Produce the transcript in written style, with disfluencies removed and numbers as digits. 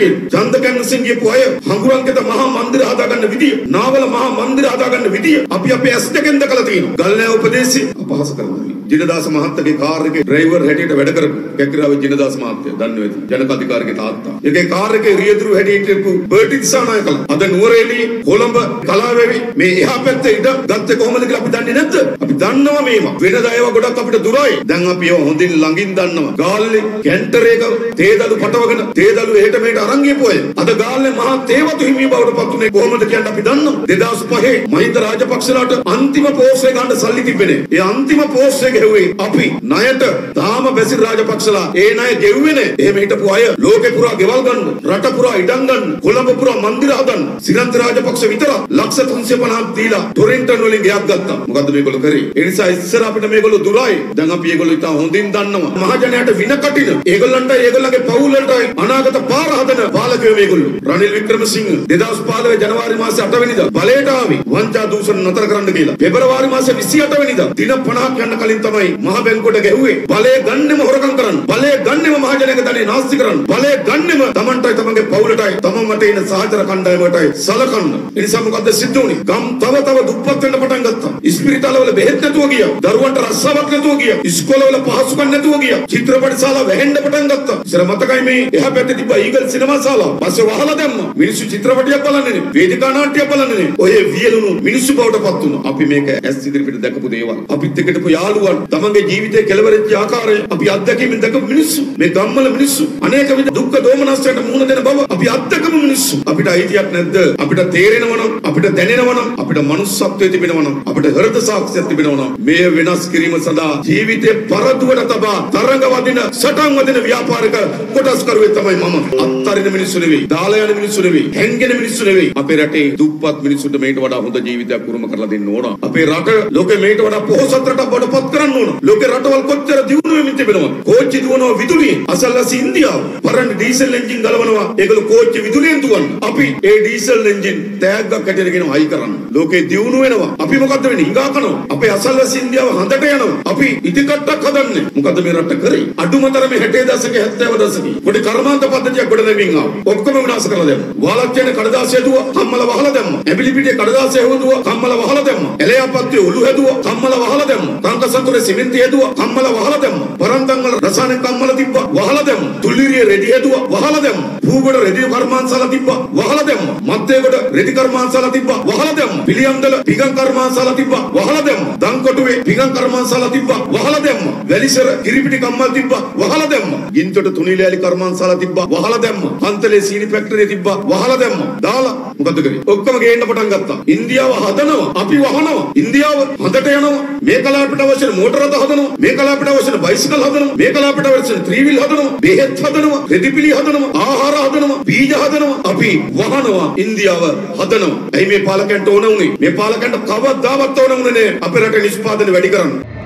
හැටියට ජන්ද කැන්සින් ගියපු අය හංගුරන්ගෙත මහා මන්දිර හදාගන්න විදිය, නාවල මහා මන්දිර හදාගන්න විදිය අපි අපේ ඇස් දෙකෙන් දැකලා තියෙනවා. ගල්නෑ උපදේශي අපහාස කරනවා. ජිනදාස මහත්තයාගේ කාර් එකේ ඩ්‍රයිවර් හැටියට වැඩ කරපු කැකිරාවේ ජිනදාස මහත්තයා දන්නේ නැති ජනක අධිකාරිගේ තාත්තා. ඒකේ කාර් එකේ රියදුරු හැටියට හිටපු බර්ටි දිසානායකලා අද නුවරඑළිය කොළඹ කලාවේවි මේ එහා පැත්තේ ඉඳ ගත්තේ කොහොමද කියලා අපි දන්නේ නැද්ද? අපි දන්නවා මේවා. වෙනදා ඒවා ගොඩක් අපිට දුරයි. දැන් අපි ඒවා හොඳින් ළඟින් දන්නවා. ගාල්ලේ කැන්ටර් එක තේදලු පටවගෙන තේදලු එහෙට මෙහෙට අරන් ගියපු අය. අද ගාල්ලේ මහා තේවතු හිමිය බවට පත් උනේ කොහොමද කියන්නේ අපි දන්නවා. 2005 මහින්ද රාජපක්ෂලාට අන්තිම පෝස්ට් එක ගන්න සල්ලි තිබෙන්නේ. ඒ අන්තිම පෝස්ට් එක ගෙව්වේ අපි ණයට තාම බැසිල් රාජපක්ෂලා ඒ ණය ගෙව්වේ නේ. එහෙම හිටපු අය ලෝකේ පුරා ගෙවල් ගන්න, රට පුරා ඉඩම් ගන්න, කොළඹ පුරා මන්දිර හදන්න. සිරන්ත රාජපක්ෂ විතර ලක්ෂ 350ක් දීලා ටොරෙන්ටන් වලින් ගෙයක් ගත්තා. මොකද්ද මේගොල්ලෝ කරේ? ඒ නිසා ඉස්සර අපිට මේගොල්ලෝ දුරයි. දැන් අපි ඒගොල්ලෝ ඉතින් හොඳින් දන්නවා. මහජනයාට වින කටින ඒගොල්ලන්ට ඒගොල්ලන්ගේ පවුල් වලට අනාගත පාර හදන පාලකයෝ මේගොල්ලෝ. රනිල් වික්‍රමසිංහ 2015 ජනවාරි මාසේ 8 වෙනිදා බලයට ආවි වංචා දූෂණ නතර කරන්න කියලා. පෙබරවාරි මාසේ 28 වෙනිදා දින 50ක් යන කලින් තමයි මහ බැංකුවට ගැහුවේ. බලය ගන්නෙම හොරකම් කරන්න. බලය ගන්නෙම මහජනයාගේ ධනෙ නාස්ති කරන්න. බලය ගන්නෙම තමන්ටයි තමන්ගේ පවුලටයි තමන්ට ඉන්න සහචර කණ්ඩායමටයි සලකන්න. ඒ නිසා මොකද්ද සිද්ධ වුනේ? ගම් තව දුප්පත් වෙන්න පටන් ගත්තා. ඉස්පිරිතාලවල බෙහෙත් නැතුව ගියා. දරුවන්ට රස්සාවක් නැතුව ගියා. ඉස්කෝලවල පහසුකම් නැතුව ගියා. චිත්‍රපට ශාලා වැහෙන්න පටන් ගත්තා. ඉතල මතකයි මේ එහා පැත්තේ තිබ්බ ඊගල් සිනමා ශාලාව. පස්සේ වහලා දැම්මා. මිනිස්සු චිත්‍රපටියක් බලන්නේ නේ. වේදිකා නාට්‍යයක් බලන්නේ නේ. ඔය වියලුණු මිනිස්සු බවට පත් වුණා. අපි මේක ඇස් ඉදිරිපිට දැකපු දේවල්. අපිත් එක්කටපු යාළුවන් තමන්ගේ ජීවිතේ කෙලවරච්ච ආකාරය අපි අත්දැකීමෙන් දැකපු මිනිස්සු. මේ ගම්වල මිනිස්සු අනේක විද දුක්ඛ දෝමනස්යට මුහුණ දෙන බව අපි අත්දැකපු මිනිස්සු. අපිට අයිතියක් නැද්ද? අපිට තේරෙනවනම්, අපිට දැනෙනවනම්, අපිට මනුස්සත්වයේ තිබෙනවනම්, අපිට හෘද සාක්ෂියක් තිබෙනවනම් මේ වෙනස් කිරීම සඳහා ජීවිතේ පරදුවට තබා තරඟ වදින, සටන් වදින ව්‍යාපාරික කොටස් කරුවේ තමයි මම. අත්තරින මිනිස්සු නෙවෙයි, දාලා යන මිනිස්සු නෙවෙයි, හැංගෙන මිනිස්සු නෙවෙයි. අපේ රටේ දුප්පත් මිනිස්සුන්ට මේට වඩා හොඳ ජීවිතයක් උරුම කරලා දෙන්න ඕන. අපේ රට ලෝකෙ මේට වඩා පොහොසත් රටක් බවට පත් කරන්න ඕන. ලෝකේ රටවල් කොච්චර දියුණු වෙමින් තිබෙනවද? කෝච්චි දුවනවා විදුලියෙන්. අසල්ලාසි ඉන්දියාව පරණ ඩීසල් එන්ජින් ගලවනවා. ඒගොල්ලෝ කෝච්චි විදුලියෙන් දුවන. අපි ඒ ඩීසල් එන්ජින් තෑග්ගක් හැටියට ගෙනව හයි කරන්න. ලෝකේ දියුණු වෙනවා. අපි මොකද්ද වෙන්නේ? හිඟා කනවා. අපේ අසල්ලාසි ඉන්දියාව හඳට යනවා. අපි ඉදිකට්ටක් හදන්නේ. මොකද්ද මේ රට කරේ? අඩුමතරමේ 60 දශකයේ 70 දශකයේ පොඩි කර්මාන්ත පද්ධතියක් ගොඩ නැමින් ආවා. ඔක්කොම විනාශ කරලා දැම්මා. වාලච්චේන කඩදාසිය හැදුවා, කම්මල වහලා දැම්මා. ඇබිලි පිටේ කඩදාසිය හැදුවා, කම්මල වහලා දැම්මා. එලයාපත්තිය ඔලු හැදුවා, කම්මල වහලා දැම්මා. කාංකසතුරේ සිමෙන්ති හැදුවා, කම්මල වහලා දැම්මා. පරන්තන් වල රසායනික කම්මල තිබ්බා, වහලා දැම්මා. තුල්ලිරිය රෙදි හැදුවා, වහලා දැම්මා. පූගොඩ රෙදි කර්මාන්තශාලා තිබ්බා, වහලා දැම්මා. මත්තේගොඩ රෙදි කර්මාන්තශාලා තිබ්බා, වහලා දැම්මා. පිළියම්දල පිගම් කර්මාන්තශාලා තිබ්බා, වහලා දැම්මා. දන්කොටුවේ පිගම් කර්මාන්තශාලා තිබ්බා, වහලා දැම්මා. වැලිසර කිරිපිටි කම්මල් තිබ්බා, වහලා දැම්මා. ගින්තොට තුනිලෑලි කර්මාන්තශාලා තිබ්බා, වහලා දැම්මා. පන්තලේ සීනි ෆැක්ටරිය තිබ්බා, වහලා දැම්මා. දාලා මොකද කරේ? ඔක්කොම ගේන්න පටන් ගත්තා. ඉන්දියාව හදනවා, අපි වහනවා. ඉන්දියාව හදට යනවා. මේ කලාපයට අවශ්‍ය මෝටර රථ හදනවා. මේ කලාපයට අවශ්‍ය බයිසිකල් හදනවා. මේ කලාපයට අවශ්‍ය ත්‍රිවිල් හදනවා. බෙහෙත් හදනවා. රෙදිපිලි හදනවා. ආහාර හදනවා. බීජ හදනවා. අපි වහනවා. ඉන්දියාව හදනවා. ඇයි මේ පාලකයන්ට ඕන උනේ? මේ පාලකයන්ට කවදාවත් ඕන උනේ නෑ අපේ රටේ නිෂ්පාදනය වැඩි කරන්න.